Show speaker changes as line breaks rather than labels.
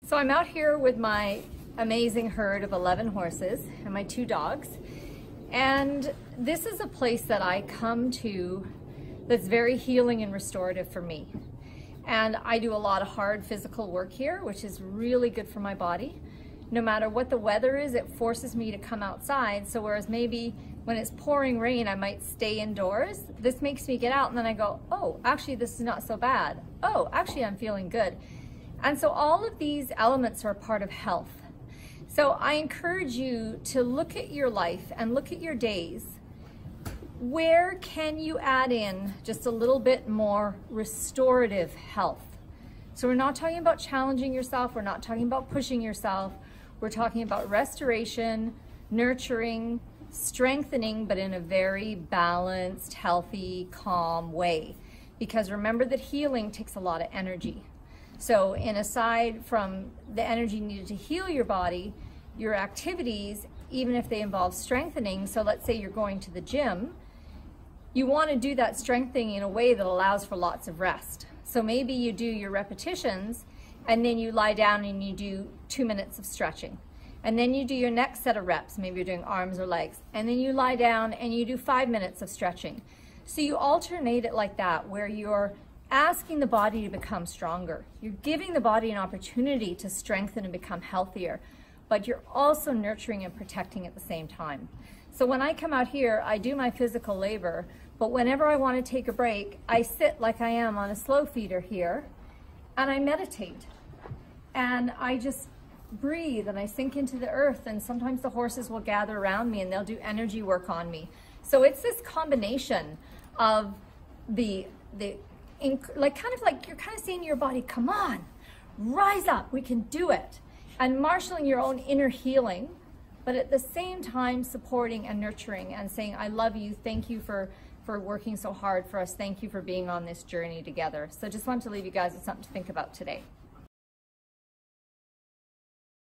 So I'm out here with my amazing herd of 11 horses and my 2 dogs. And this is a place that I come to that's very healing and restorative for me. And I do a lot of hard physical work here, which is really good for my body. No matter what the weather is, it forces me to come outside. So whereas maybe when it's pouring rain, I might stay indoors, this makes me get out and then I go, oh, actually this is not so bad. Oh, actually I'm feeling good. And so all of these elements are a part of health. So I encourage you to look at your life and look at your days. Where can you add in just a little bit more restorative health? So we're not talking about challenging yourself. We're not talking about pushing yourself. We're talking about restoration, nurturing, strengthening, but in a very balanced, healthy, calm way. Because remember that healing takes a lot of energy. So aside from the energy needed to heal your body, your activities, even if they involve strengthening, so let's say you're going to the gym, you want to do that strengthening in a way that allows for lots of rest. So maybe you do your repetitions and then you lie down and you do 2 minutes of stretching. And then you do your next set of reps, maybe you're doing arms or legs, and then you lie down and you do 5 minutes of stretching. So you alternate it like that, where you're asking the body to become stronger. You're giving the body an opportunity to strengthen and become healthier, but you're also nurturing and protecting at the same time. So when I come out here, I do my physical labor, but whenever I want to take a break, I sit like I am on a slow feeder here, and I meditate. And I just breathe and I sink into the earth, and sometimes the horses will gather around me and they'll do energy work on me. So it's this combination of kind of like you're kind of saying to your body, come on, rise up, we can do it. And marshaling your own inner healing, but at the same time supporting and nurturing and saying, I love you, thank you for working so hard for us, thank you for being on this journey together. So just wanted to leave you guys with something to think about today.